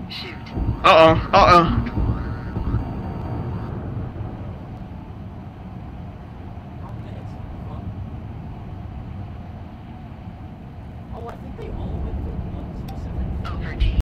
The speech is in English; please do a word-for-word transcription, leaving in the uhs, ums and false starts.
Shoot. Uh-oh, uh-oh. Oh, I think they all went for one specific. Over T.